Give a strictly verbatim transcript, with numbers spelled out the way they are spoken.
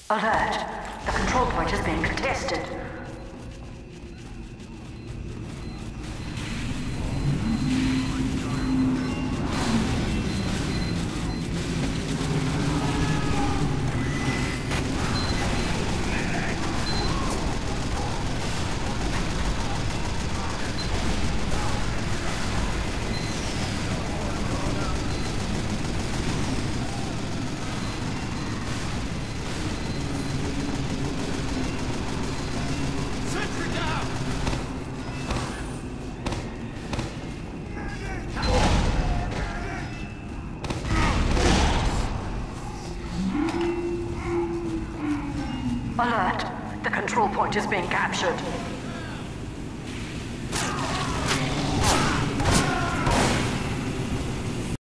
Alert! The control point is being contested. Alert! The control point is being captured.